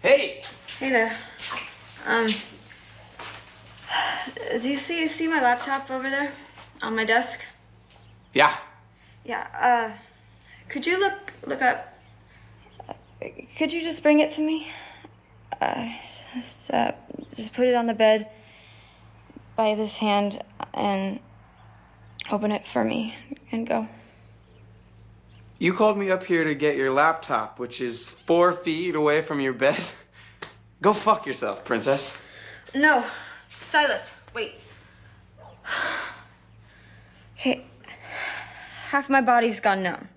Hey! Hey there. Do you see my laptop over there on my desk? Yeah. Yeah, could you look up, could you just bring it to me? Just put it on the bed by this hand and open it for me and go. You called me up here to get your laptop, which is 4 feet away from your bed. Go fuck yourself, princess. No, Silas, wait. Okay, half my body's gone numb.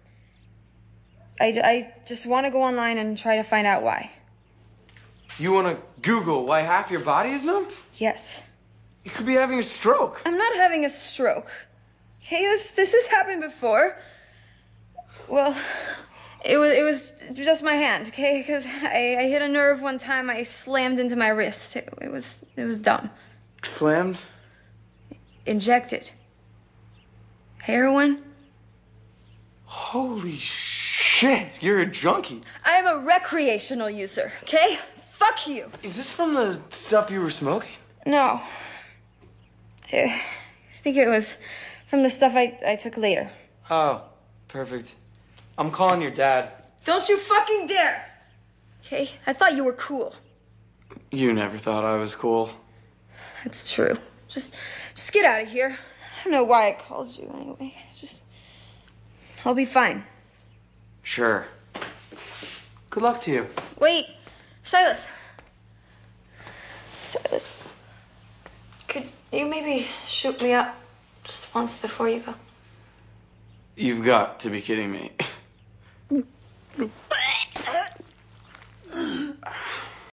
I just want to go online and try to find out why. You want to Google why half your body is numb? Yes. You could be having a stroke. I'm not having a stroke. Okay, this has happened before. Well, it was just my hand, okay? Because I hit a nerve one time. I slammed into my wrist. It was dumb. Slammed? Injected. Heroin? Holy shit, you're a junkie. I am a recreational user, okay? Fuck you. Is this from the stuff you were smoking? No. I think it was from the stuff I took later. Oh, perfect. I'm calling your dad. Don't you fucking dare! Okay? I thought you were cool. You never thought I was cool. That's true. Just get out of here. I don't know why I called you anyway. I'll be fine. Sure. Good luck to you. Wait, Silas. Silas, could you maybe shoot me up just once before you go? You've got to be kidding me.